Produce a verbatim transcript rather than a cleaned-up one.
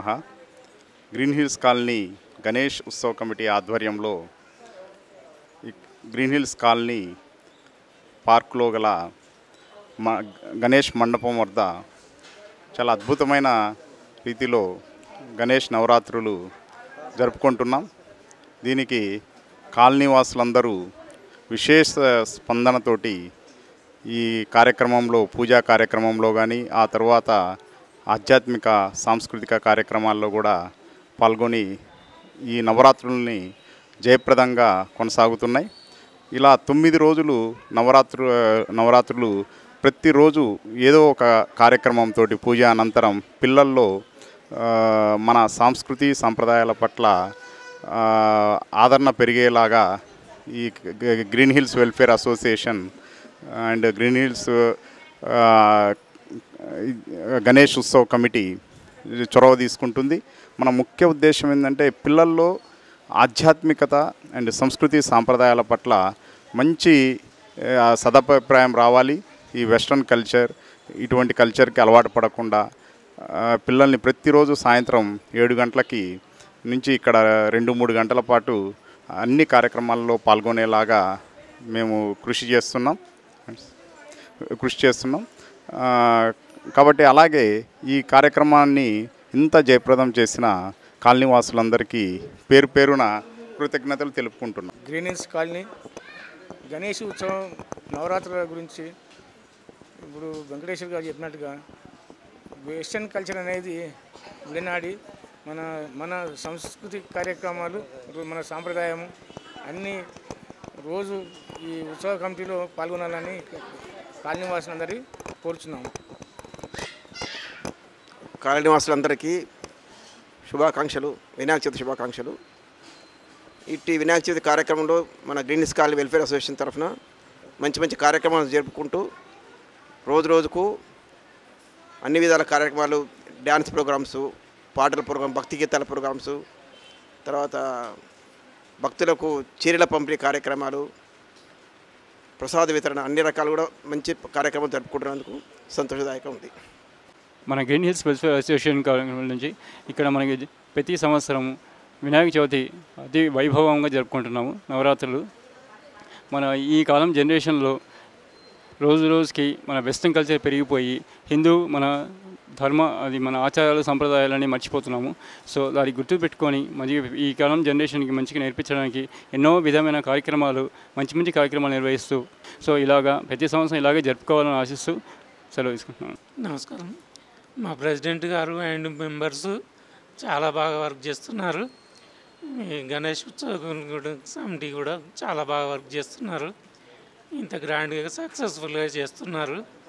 నమః. Green Hills colony Ganesh ఉత్సవ committee ఆధ్వర్యంలో గ్రీన్ హిల్స్ కాలనీ పార్కులో గల మ గణేష్ మండపం వద్ద చాలా అద్భుతమైన రీతిలో గణేష్ నవరాత్రులు జరుపుకుంటున్నాం. దీనికి కాలనీ వాసులందరూ విశేష స్పందనతోటి ఈ కార్యక్రమంలో పూజా కార్యక్రమంలో కానీ ఆ తర్వాత ఆధ్యాత్మిక సాంస్కృతిక కార్యక్రమాల్లో కూడా పాల్గొని ఈ నవరాత్రుల్ని జయప్రదంగా కొనసాగుతున్నాయి. ఇలా తొమ్మిది రోజులు నవరాత్రు నవరాత్రులు ప్రతిరోజు ఏదో ఒక కార్యక్రమంతో పూజ అనంతరం పిల్లల్లో మన సంస్కృతి సంప్రదాయాల పట్ల ఆదరణ పెరిగేలాగా ఈ Green Hills welfare association and Green Hills Ganesh Utsav committee చొరవ తీసుకుంటుంది. మన ముఖ్య ఉద్దేశం ఏంటంటే పిల్లల్లో ఆధ్యాత్మికత అండ్ సంస్కృతి సాంప్రదాయాల పట్ల మంచి సదభిప్రాయం రావాలి. ఈ వెస్ట్రన్ కల్చర్ ఇటువంటి కల్చర్కి అలవాటు పడకుండా పిల్లల్ని ప్రతిరోజు సాయంత్రం ఏడు గంటలకి నుంచి ఇక్కడ రెండు మూడు గంటల పాటు అన్ని కార్యక్రమాల్లో పాల్గొనేలాగా మేము కృషి చేస్తున్నాం కృషి చేస్తున్నాం కాబట్టి అలాగే ఈ కార్యక్రమాన్ని ఇంత జయప్రదం చేసిన కాలనీవాసులందరికీ పేరు పేరున కృతజ్ఞతలు తెలుపుకుంటున్నాం. గ్రీన్ హిల్స్ కాలనీ గణేష్ ఉత్సవం నవరాత్రుల గురించి ఇప్పుడు వెంకటేశ్వర్ గారు చెప్పినట్టుగా వెస్టర్న్ కల్చర్ అనేది విడనాడి మన మన సంస్కృతి కార్యక్రమాలు మన సాంప్రదాయము అన్నీ రోజు ఈ ఉత్సవ కమిటీలో పాల్గొనాలని కాలనీవాసులందరికీ కోరుచున్నాము. కాలనీవాసులందరికీ శుభాకాంక్షలు, వినాయక చవితి శుభాకాంక్షలు. ఇట్టి వినాయక చవితి కార్యక్రమంలో మన Green Hills colony welfare association తరఫున మంచి మంచి కార్యక్రమాలు జరుపుకుంటూ రోజు రోజుకు అన్ని విధాల కార్యక్రమాలు, డ్యాన్స్ ప్రోగ్రామ్స్, పాటల ప్రోగ్రాం, భక్తి గీతాల ప్రోగ్రామ్స్, తర్వాత భక్తులకు చీరల పంపిణీ కార్యక్రమాలు, ప్రసాద వితరణ, అన్ని రకాలు కూడా మంచి కార్యక్రమాలు జరుపుకుంటున్నందుకు సంతోషదాయకంగా ఉంది. మన గ్రీన్ హిల్స్ వెల్ఫేర్ అసోసియేషన్ నుంచి ఇక్కడ మనకి ప్రతి సంవత్సరం వినాయక చవితి అతి వైభవంగా జరుపుకుంటున్నాము. నవరాత్రులు మన ఈ కాలం జనరేషన్లో రోజు రోజుకి మన వెస్ట్రన్ కల్చర్ పెరిగిపోయి హిందూ మన ధర్మ అది మన ఆచారాలు సంప్రదాయాలని మర్చిపోతున్నాము. సో దాన్ని గుర్తు పెట్టుకొని మంచి ఈ కాలం జనరేషన్కి మంచిగా నేర్పించడానికి ఎన్నో విధమైన కార్యక్రమాలు మంచి మంచి కార్యక్రమాలు నిర్వహిస్తూ సో ఇలాగా ప్రతి సంవత్సరం ఇలాగే జరుపుకోవాలని ఆశిస్తూ సెలవు తీసుకుంటున్నాను. నమస్కారం. మా ప్రెసిడెంట్ గారు అండ్ మెంబర్స్ చాలా బాగా వర్క్ చేస్తున్నారు. గణేష్ ఉత్సవ కమిటీ కూడా చాలా బాగా వర్క్ చేస్తున్నారు. ఇంత గ్రాండ్గా సక్సెస్ఫుల్గా చేస్తున్నారు.